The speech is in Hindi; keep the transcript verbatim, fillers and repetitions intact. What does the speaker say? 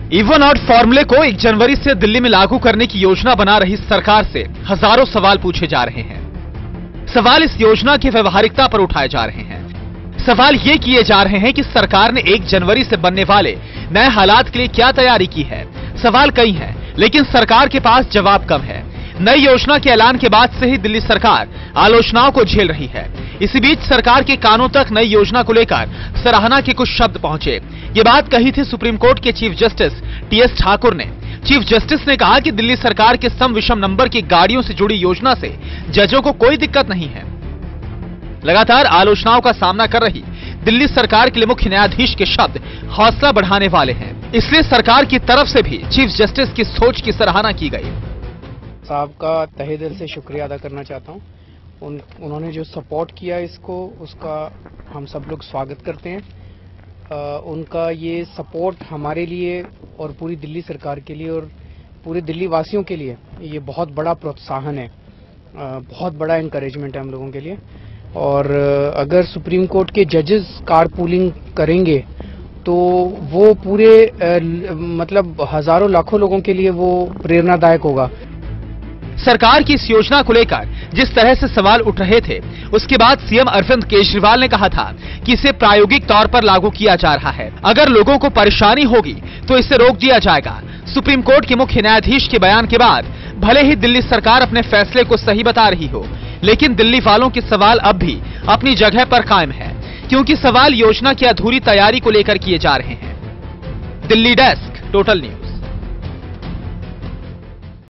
इवन आउट फॉर्मूले को एक जनवरी से दिल्ली में लागू करने की योजना बना रही सरकार से हजारों सवाल पूछे जा रहे हैं। सवाल इस योजना की व्यवहारिकता पर उठाए जा रहे हैं। सवाल ये किए जा रहे हैं कि सरकार ने एक जनवरी से बनने वाले नए हालात के लिए क्या तैयारी की है। सवाल कई हैं, लेकिन सरकार के पास जवाब कम है। नई योजना के ऐलान के बाद से ही दिल्ली सरकार आलोचनाओं को झेल रही है। इसी बीच सरकार के कानों तक नई योजना को लेकर सराहना के कुछ शब्द पहुंचे। ये बात कही थी सुप्रीम कोर्ट के chief justice T S Thakur ने। चीफ जस्टिस ने कहा कि दिल्ली सरकार के सम विषम नंबर की गाड़ियों से जुड़ी योजना से जजों को कोई दिक्कत नहीं है। लगातार आलोचनाओं का सामना कर रही दिल्ली सरकार के लिए मुख्य न्यायाधीश के शब्द हौसला बढ़ाने वाले हैं। इसलिए सरकार की तरफ से भी चीफ जस्टिस की सोच की सराहना की गई। साहब का तहे दिल से शुक्रिया अदा करना चाहता हूं। उन, उन्होंने जो सपोर्ट किया इसको, उसका हम सब लोग स्वागत करते हैं। आ, उनका ये सपोर्ट हमारे लिए और पूरी दिल्ली सरकार के लिए और पूरे दिल्ली वासियों के लिए ये बहुत बड़ा प्रोत्साहन है, आ, बहुत बड़ा इंकरेजमेंट है हम लोगों के लिए। और अगर सुप्रीम कोर्ट के जजेस कार पूलिंग करेंगे तो वो पूरे आ, मतलब हजारों लाखों लोगों के लिए वो प्रेरणादायक होगा। सरकार की इस योजना को लेकर जिस तरह से सवाल उठ रहे थे, उसके बाद सीएम अरविंद केजरीवाल ने कहा था कि इसे प्रायोगिक तौर पर लागू किया जा रहा है। अगर लोगों को परेशानी होगी तो इसे रोक दिया जाएगा। सुप्रीम कोर्ट के मुख्य न्यायाधीश के बयान के बाद भले ही दिल्ली सरकार अपने फैसले को सही बता रही हो, लेकिन दिल्ली वालों के सवाल अब भी अपनी जगह पर कायम है, क्योंकि सवाल योजना की अधूरी तैयारी को लेकर किए जा रहे हैं। Delhi desk, Total news.